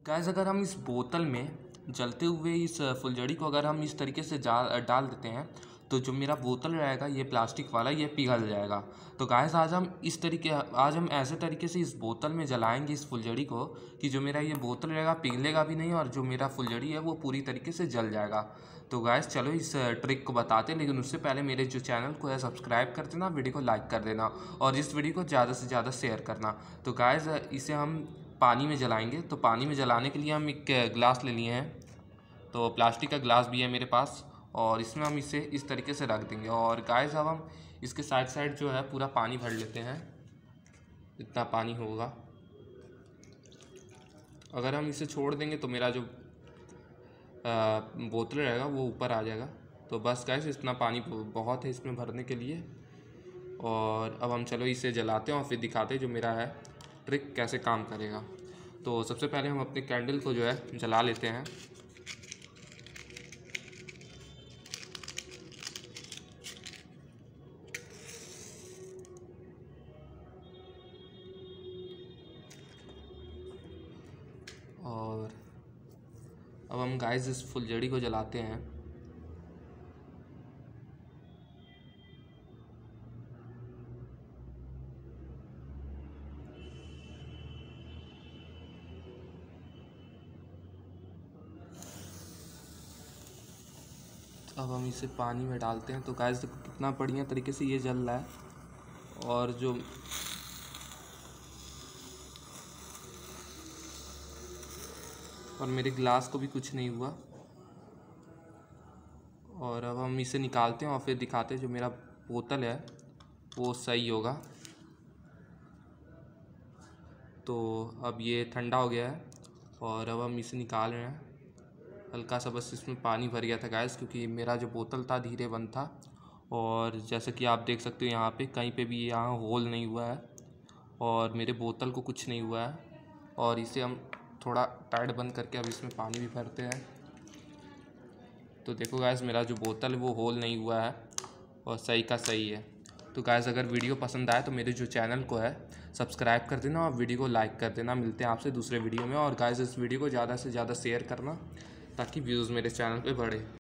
Guys अगर हम इस बोतल में जलते हुए इस फुलझड़ी को अगर हम इस तरीके से डाल देते हैं तो जो मेरा बोतल रहेगा ये प्लास्टिक वाला ये पिघल जाएगा। तो गाइस आज हम ऐसे तरीके से इस बोतल में जलाएंगे इस फुलझड़ी को कि जो मेरा ये बोतल रहेगा पिघलेगा भी नहीं और जो मेरा फुलझड़ी है वो पूरी तरीके से जल जाएगा। तो गाइस चलो इस ट्रिक को बताते हैं, लेकिन उससे पहले मेरे जो चैनल को है सब्सक्राइब कर देना, वीडियो को लाइक कर देना और इस वीडियो को ज़्यादा से ज़्यादा शेयर करना। तो गाइस इसे हम पानी में जलाएंगे। तो पानी में जलाने के लिए हम एक गिलास ले लिए हैं, तो प्लास्टिक का गिलास भी है मेरे पास और इसमें हम इसे इस तरीके से रख देंगे। और गाइस अब हम इसके साइड साइड जो है पूरा पानी भर लेते हैं, इतना पानी होगा। अगर हम इसे छोड़ देंगे तो मेरा जो बोतल रहेगा वो ऊपर आ जाएगा। तो बस गाइस इतना पानी बहुत है इसमें भरने के लिए। और अब हम चलो इसे जलाते हैं और फिर दिखाते हैं जो मेरा है ट्रिक कैसे काम करेगा। तो सबसे पहले हम अपने कैंडल को जो है जला लेते हैं। और अब हम गाइस इस फुलझड़ी को जलाते हैं। अब हम इसे पानी में डालते हैं। तो गाइस देखो कितना बढ़िया तरीके से ये जल रहा है और जो मेरे गिलास को भी कुछ नहीं हुआ। और अब हम इसे निकालते हैं और फिर दिखाते हैं जो मेरा बोतल है वो सही होगा। तो अब ये ठंडा हो गया है और अब हम इसे निकाल रहे हैं। हल्का सा बस इसमें पानी भर गया था गाइस, क्योंकि मेरा जो बोतल था धीरे बंद था। और जैसे कि आप देख सकते हो यहाँ पे कहीं पे भी यहाँ होल नहीं हुआ है और मेरे बोतल को कुछ नहीं हुआ है। और इसे हम थोड़ा टाइट बंद करके अब इसमें पानी भी भरते हैं। तो देखो गाइस मेरा जो बोतल है वो होल नहीं हुआ है और सही का सही है। तो गाइस अगर वीडियो पसंद आए तो मेरे जो चैनल को है सब्सक्राइब कर देना और वीडियो को लाइक कर देना। मिलते हैं आपसे दूसरे वीडियो में। और गाइस इस वीडियो को ज़्यादा से ज़्यादा शेयर करना ताकि व्यूज़ मेरे चैनल पे बढ़े।